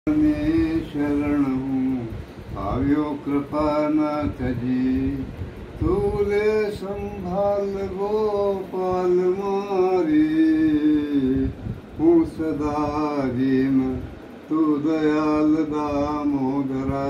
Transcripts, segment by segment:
शरण हूँ आव्यो कृपानाथ जी, तूले संभाल गोपाल मारी। हूँ सदा दीन तू दयाल दामोदरा,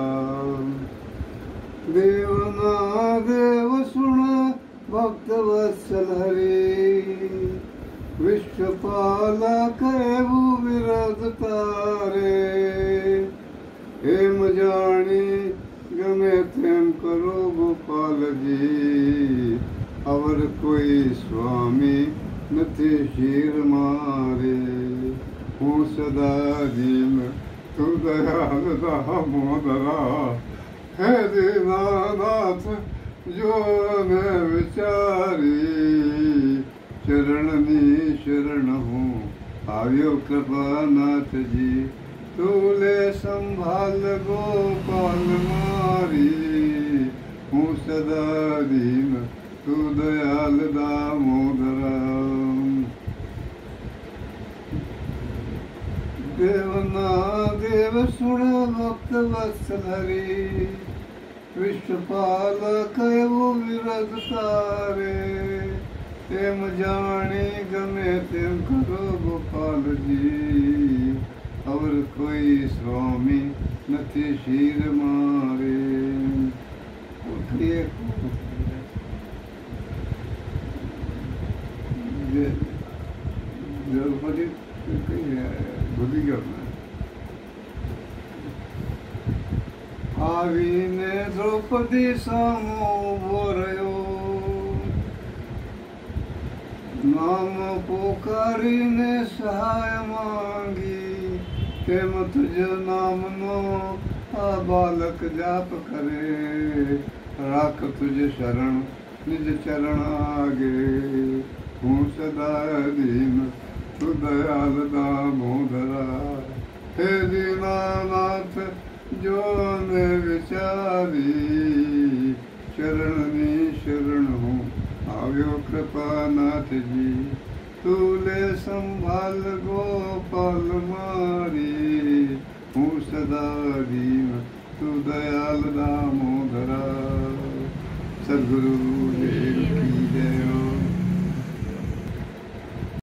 देवना देव सुन भक्त वत्सल हरि। विश्वपाला कहू विरद तारे, हेम जानी गमे तेम करो गोपाल जी। अवर कोई स्वामी नथी शीर मारे, हूँ सदा दीन तू दयाल दामोदरा। हे दीनानाथ जो मैं विचारी, चरणनी शरण हूँ आव्यो कृपानाथ जी। तूले संभाल गोपाल मारी, हूँ सदा दीन तू दयाल दामोदरा। देवना देव सुन भक्त वत्सल हरि। विश्वपाल कहू विरद तारे, तेम जाने गमे तेम करो गोपाल जी। और कोई स्वामी नथी शीर मारे। द्रौपदी भूली गया मैं। आवी ने द्रौपदी सामो बोरयो, नाम पुकारी ने सहाय मांगी। तेम तुझ नाम नो आ बालक जाप करे, राख तुझ शरण निज चरण आगे। हूँ सदा दीन तू दयाल दामोदरा। हे दीनानाथ जो ने विचारी, चरणनी शरण हूँ आव्यो कृपानाथ जी। तूले संभाल गोपाल मारी, हूँ सदा दीन तू दयाल दामोदरा। सद्गुरु देव की जय हो।